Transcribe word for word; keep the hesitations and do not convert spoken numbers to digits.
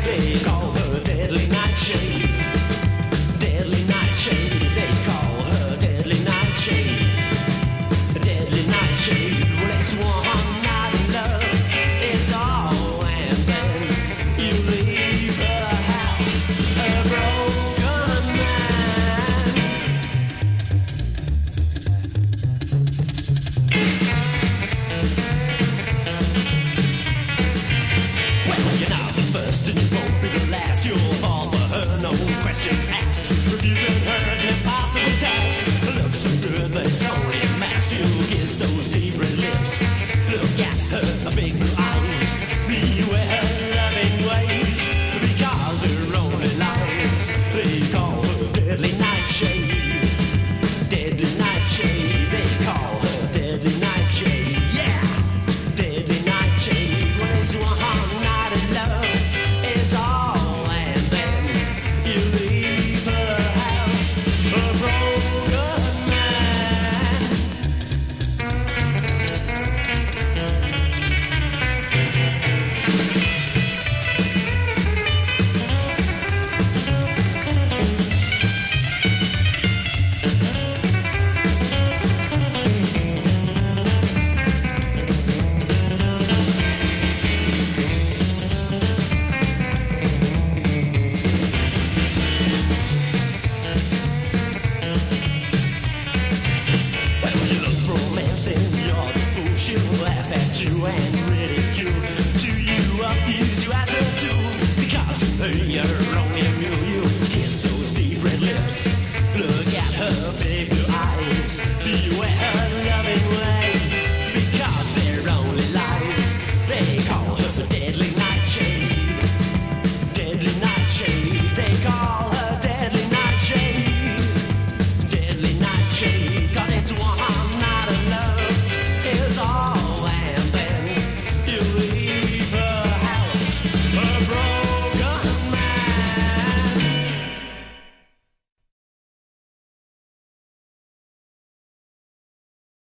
They call her Deadly Nightshade. Deadly Nightshade. They call her Deadly Nightshade. Deadly Nightshade. Well, it's one night of love is all, and then you leave her house a broken man. Well, you're not the first and you won't be the last. You'll fall for her, no questions asked. Refusing her is an impossible task. Looks so good, but it's only a mask. You'll kiss those deep red lips. Look at her big blue eyes. Beware her loving ways, because her only lies. They call her Deadly Nightshade. Deadly Nightshade. They call her Deadly Nightshade. Yeah, Deadly Nightshade. When it's one night of love is all, and then you leave her house a broken man. Well, you look romancing, you're the fool. She'll laugh at you and ridicule. To you, abuse you as a tool, because to her you're